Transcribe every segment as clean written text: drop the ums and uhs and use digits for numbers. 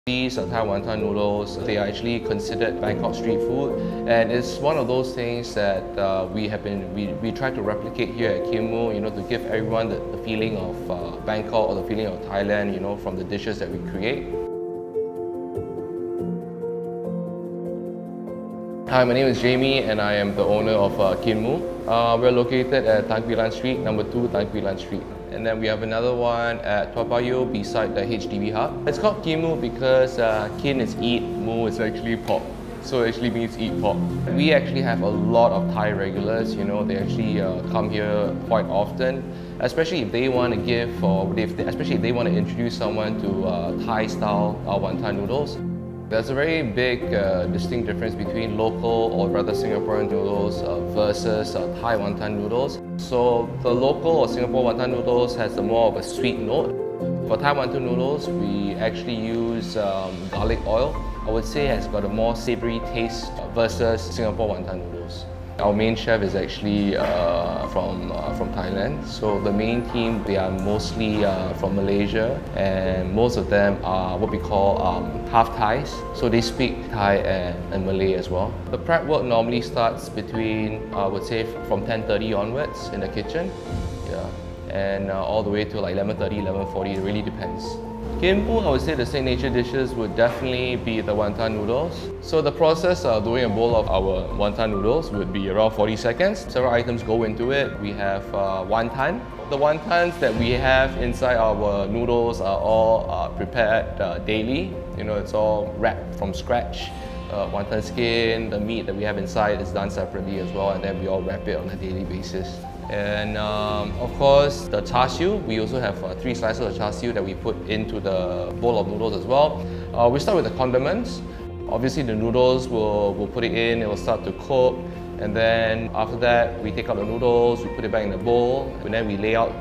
These are Thai wonton noodles. They are actually considered Bangkok street food, and it's one of those things that we try to replicate here at Kim Moo, to give everyone the feeling of Bangkok or the feeling of Thailand, from the dishes that we create. Hi, my name is Jamie and I am the owner of Kim Moo. We're located at Tan Quee Lan Street, number 2 Tan Quee Lan Street. And then we have another one at Toa Payoh beside the HDB hub. It's called Kim Moo because Kin is eat, Moo is actually pork. So it actually means eat pork. We actually have a lot of Thai regulars, they actually come here quite often, especially if they want to give or especially if they want to introduce someone to Thai style wonton noodles. There's a very big distinct difference between local or rather Singaporean noodles versus Thai wonton noodles. So the local or Singapore wonton noodles has more of a sweet note. For Thai wonton noodles, we actually use garlic oil. I would say it has got a more savory taste versus Singapore wonton noodles. Our main chef is actually from Thailand. So the main team, they are mostly from Malaysia, and most of them are what we call half Thais. So they speak Thai and Malay as well. The prep work normally starts between, I would say, from 10:30 onwards in the kitchen, and all the way to like 11:30, 11:40. It really depends. Kim Moo, I would say the signature dishes would definitely be the wonton noodles. So the process of doing a bowl of our wonton noodles would be around 40 seconds. Several items go into it. We have wonton. The wontons that we have inside our noodles are all prepared daily. It's all wrapped from scratch. Wonton skin, the meat that we have inside is done separately as well, and then we all wrap it on a daily basis. And of course, the char siu, we also have 3 slices of char siu that we put into the bowl of noodles as well. We start with the condiments. Obviously the noodles, we'll put it in, it will start to cook. And then after that, we take out the noodles, we put it back in the bowl, and then we lay out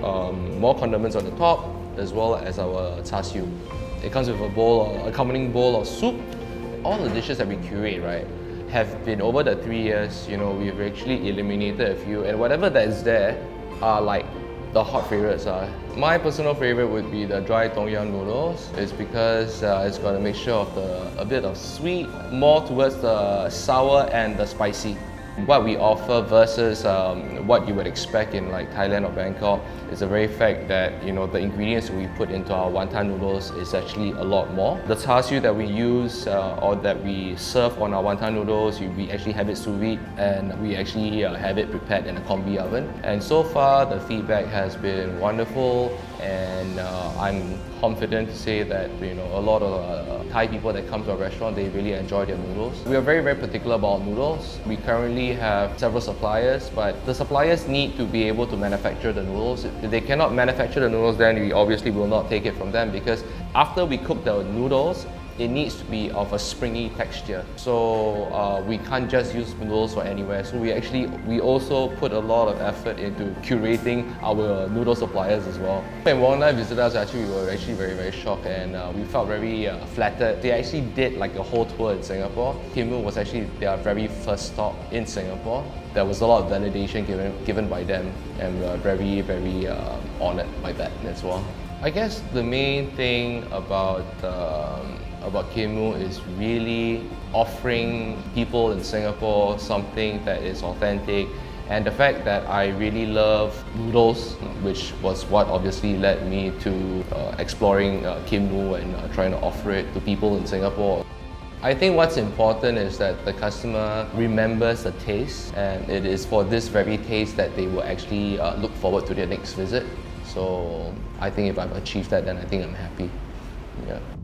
more condiments on the top, as well as our char siu. It comes with a bowl, accompanying bowl of soup. All the dishes that we curate, right, have been over the 3 years, we've actually eliminated a few, and whatever that is there are like the hot favorites are. My personal favorite would be the dry tom yum noodles. It's because it's got a mixture of a bit of sweet, more towards the sour and the spicy. What we offer versus what you would expect in like Thailand or Bangkok is the very fact that the ingredients we put into our wonton noodles is actually a lot more. The char siu that we use or that we serve on our wonton noodles, we actually have it sous vide, and we actually have it prepared in a combi oven. And so far the feedback has been wonderful, and I'm confident to say that a lot of Thai people that come to our restaurant, they really enjoy their noodles. We are very, very particular about noodles. We currently have several suppliers, but the suppliers need to be able to manufacture the noodles. If they cannot manufacture the noodles, then we obviously will not take it from them, because after we cook the noodles, it needs to be of a springy texture. So we can't just use noodles for anywhere. So we also put a lot of effort into curating our noodle suppliers as well. When Wong visited us, we were actually very, very shocked, and we felt very flattered. They actually did like a whole tour in Singapore. Kim Moo was actually their very first stop in Singapore. There was a lot of validation given by them, and we are very, very honored by that as well. I guess the main thing about Kim Moo is really offering people in Singapore something that is authentic, and the fact that I really love noodles, which was what obviously led me to exploring Kim Moo and trying to offer it to people in Singapore. I think what's important is that the customer remembers the taste, and it is for this very taste that they will actually look forward to their next visit. So I think if I've achieved that, then I think I'm happy. Yeah.